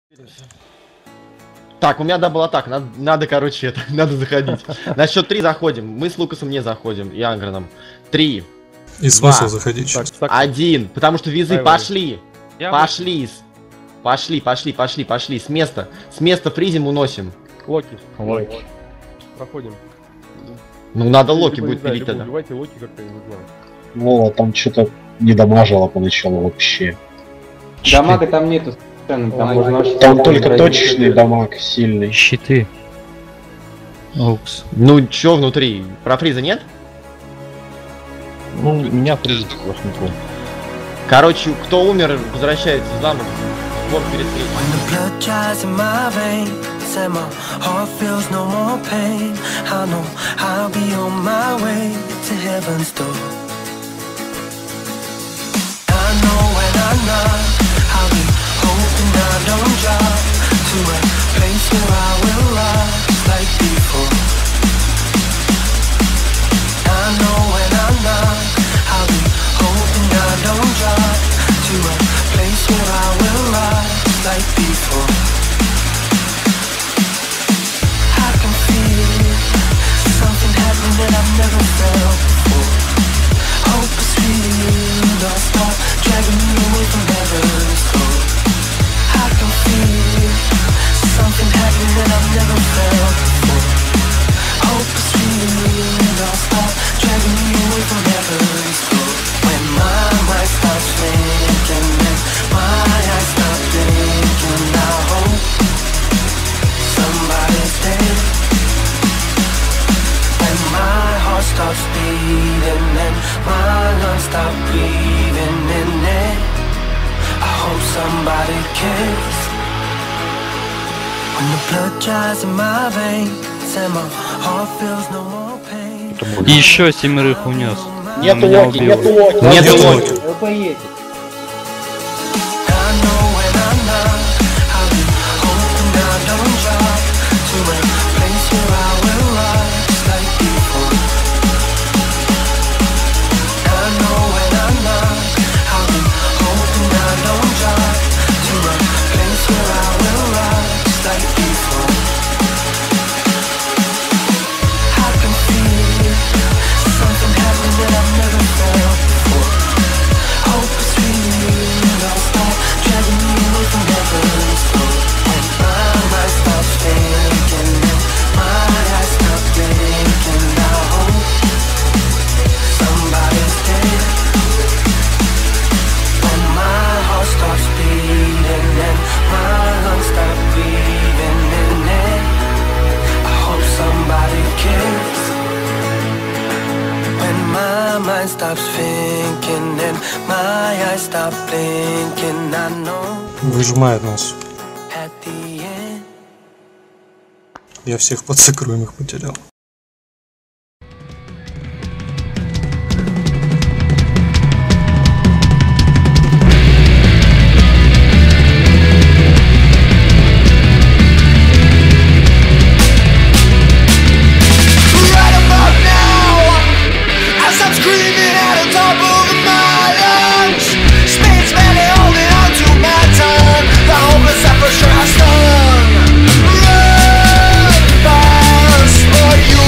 Так, у меня дабл-атак, надо, короче, это, надо заходить. На счет 3 заходим, мы с Лукасом не заходим, и Ангреном. 3. И смысл заходить сейчас. 1, потому что визы пошли. Пошли. С места фризим уносим. Локи. Проходим. Ну надо Локи будет пилить тогда. Убивайте Локи как-то, не знаю. Вова там что-то не дамажило поначалу вообще. Дамага там нету. Там можно вообще... Там только точечный дамаг сильный. Щиты. Оукс. Ну чё внутри? Про фриза нет? Ну, меня фриз сплошняком. Короче, кто умер, возвращается в замок. Вот перед И еще 7 унес. Нету Локи, нету Локи. Нету Локи. Выжимает нас. Я всех подсыкруемых потерял. For you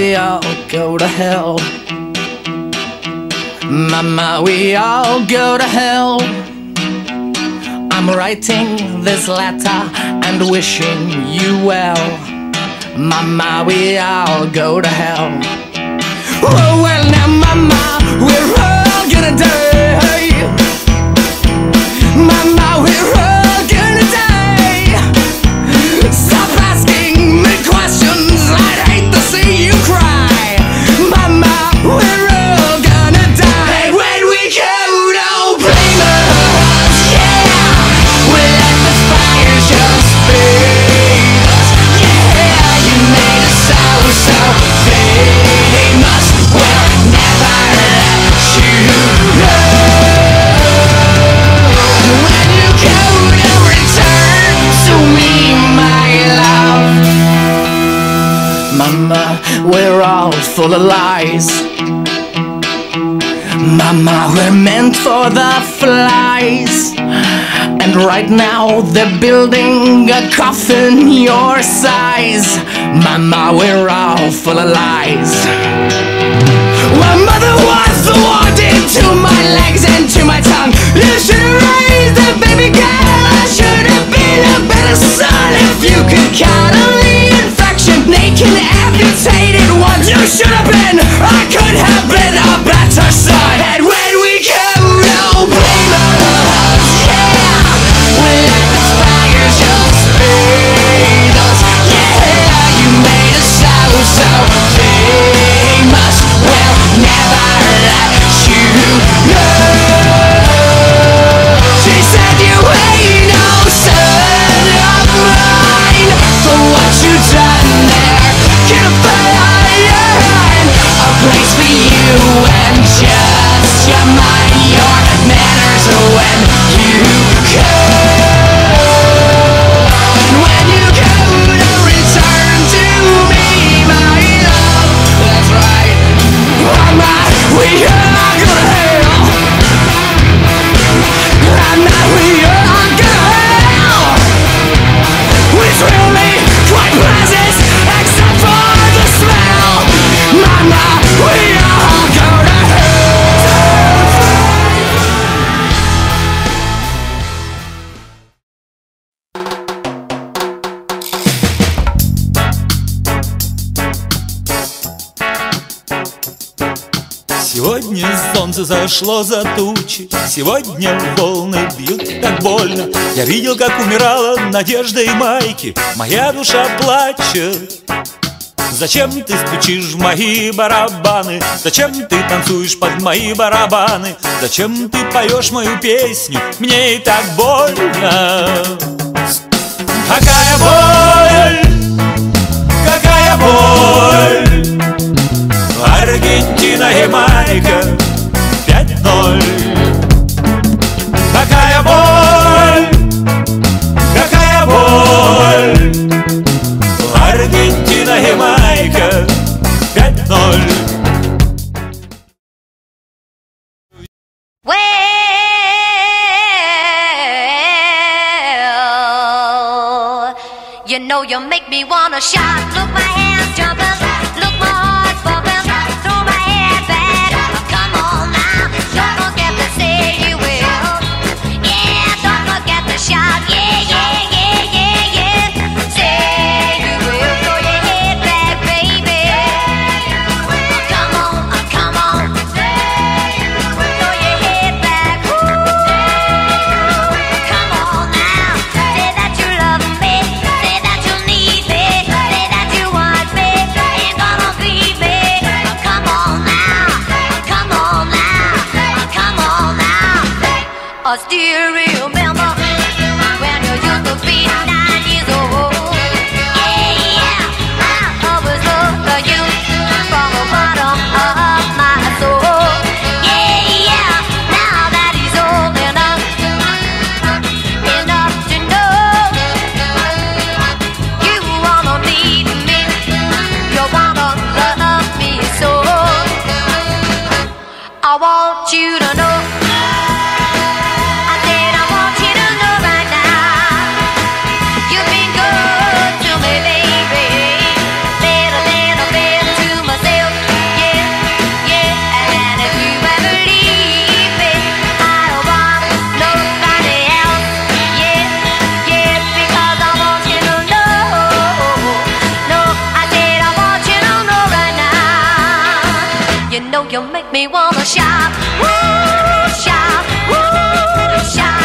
we all go to hell. Mama, we all go to hell. I'm writing this letter and wishing you well. Mama, we all go to hell. Oh, well now, Mama, we're all gonna die. Mama, we're all gonna die. Stop asking me questions, I'd hate to see you cry. Mama, we're all gonna die. And when we go, don't blame us, yeah. We let the fire just fade us. Yeah, you made us so famous. We'll never let you go. When you go to return to me, my love. Mama, we're all full of lies. Mama, we're meant for the flies. And right now they're building a coffin your size. Mama, we're all full of lies. Well, Mother was the one to my legs and to my tongue. You should have raised a baby girl. I should have been a better son. If you could count on the infection, naked, amputated ones, you should have been. I could have been a better son. And when we go, don't blame us, yeah. We let the fire just fade us. Yeah, you made us so famous. We'll never let you go. She said you ain't no son of mine. For what you done there, can't find a place for you and just your mind. Your manners when you go. When you go to return to me, my love. That's right. Mama, we are gonna hell. Mama, we are gonna hell. It's really quite pleasant, except for the smell. Mama, we all go to hell. Сегодня солнце зашло за тучи, сегодня волны бьют так больно. Я видел, как умирала надежда и майки, моя душа плачет. Зачем ты стучишь в мои барабаны? Зачем ты танцуешь под мои барабаны? Зачем ты поешь мою песню? Мне и так больно. Какая боль, какая боль. Аргентина, Ямайка 5-0. Какая боль, какая боль. Аргентина, Ямайка 5-0. Well, you know you make me wanna shout. Look, my hands jumping. Look, my heart's bumping. Throw my head back. Come on now. Don't forget to say you will. Yeah, don't forget to shout. Yeah, yeah, yeah, yeah, yeah. Say you will. Throw your head back, baby. Come on, come on. Throw your head back. Come on now. Say that you love me. Say that you need me. Say that you want me. Ain't gonna leave me. Come on now. Come on now. Come on now. I still remember when you used to be 9 years old. Yeah, yeah. I always loved you from the bottom of my soul. Yeah, yeah. Now that he's old enough to know you wanna need me, you wanna love me so. I want you to know I said I you know you make me wanna shout, woo, shout, woo, shout.